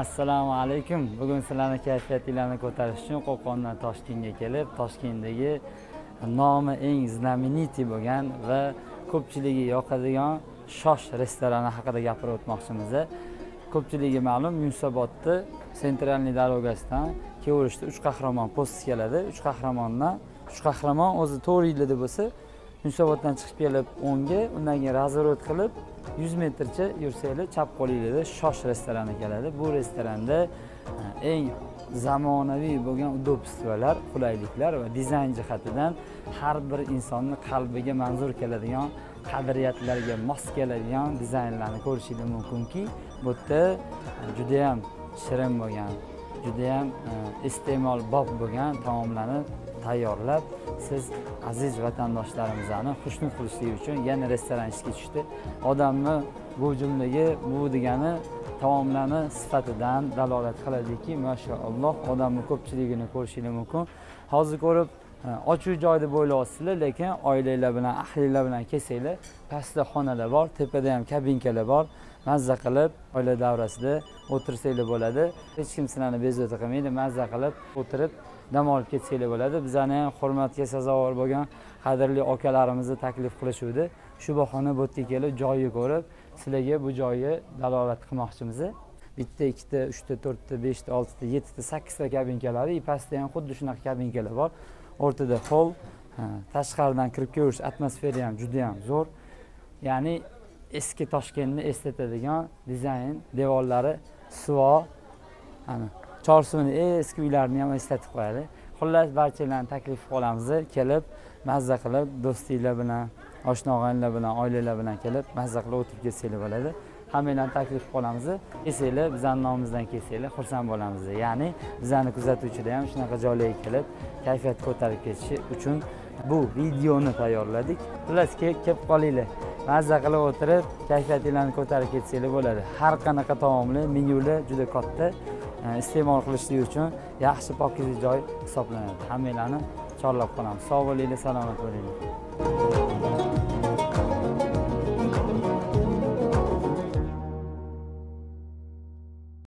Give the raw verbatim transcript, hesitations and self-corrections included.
Assalomu alaykum. Bugun sizlarning kayfiyatingizni ko'tarish uchun Qo'qondan Toshkentga kelib, Toshkentdagi nomi eng знаменитый bo'lgan va ko'pchiligiga yoqadigan Shosh restorani haqida gapirib o'tmoqchimiz. Ko'pchiligiga ma'lum, Yunusobodda Sentralniy darogasidan kelayverishda uch qahramon post keladi. uch qahramondan uch qahramon o'zi to'rt yilda bo'lsa, Yunusoboddan chiqib kelib o'ngga, undan keyin razvorot qilib yuz metrcha yursanglar chap qo'lingizda Shosh restorani keladi. Bu restoranda eng zamonaviy bo'lgan udobstvolar, qulayliklar va dizayn jihatidan har bir insonning qalbiga manzur keladigan, qadriyatlarga mos keladigan dizaynlarni ko'rishingiz mumkinki, bu yerda juda ham shirin bo'lgan, juda ham iste'molbop bo'lgan taomlarni tayyorlab, siz aziz vatandoshlarimizni xushnud qilishlik uchun yana restoran ishga tushdi. Odamni bu jumlaga bu degani taomlarni sifatidan dalolat qiladiki, mashaalloh, odamni ko'pchiligini ko'rishingiz mumkin. Hozir ko'rib ochiq joyda bo'ylayapsizlar, lekin oilalar bilan, ahlilar bilan kelsanglar, pastda xonalar bor, tepada ham kabinkalar bor. Mazza qilib oila davrasida o'tirsanglar bo'ladi. Hech kim sizlarni bezovta qilmaydi, mazza qilib o'tirib dam olib ketsanglar bo'ladi. Bizani ham hurmatga sazovor bo'lgan qadrli akalarimizni taklif qilishuvdi. Shu bahona bu yerga kelib joyni ko'rib, sizlarga bu joyga dalolat qilmoqchimiz. Bitta, ikkita, uchta, to'rtta, beshta, oltita, yettita, sakkizta kabinkalar, pastda ham xuddi shunaqa kabinkalar bor. O'rtada hol, tashqaridan kirib ko'rish atmosfera ham juda ham zo'r. Ya'ni eski Toshkentni eslatadigan dizayn, devorlari suvo, ana Chorsuvni eski uylarni ham eslatib qo'yadi. Xullas, barchalarni taklif qilamiz, kelib mazza qilib, do'stinglar bilan, oshna-og'aynilar bilan, oilalar bilan kelib mazza qilib o'tirib ketsanglar bo'ladi. Hammalarni taklif qilamiz. Kelsanglar, bizning nomimizdan kelsanglar, xursand bo'lamiz. Ya'ni bizani kuzatuvchilar ham shunaqa joylarga kelib, kayfiyat ko'tarib ketishi uchun bu videoni tayyorladik. Xullas, kelib qolinglar. Mazza qilib o'tirib, kayfiyatingizni ko'tarib ketsanglar bo'ladi. Har qanaqa taomlar, menyular juda katta. Iste'mol qilishlik uchun yaxshi pokiza joy hisoblanadi. Hammalarni chorlab qolamiz. Sog' bo'linglar, salomat bo'linglar.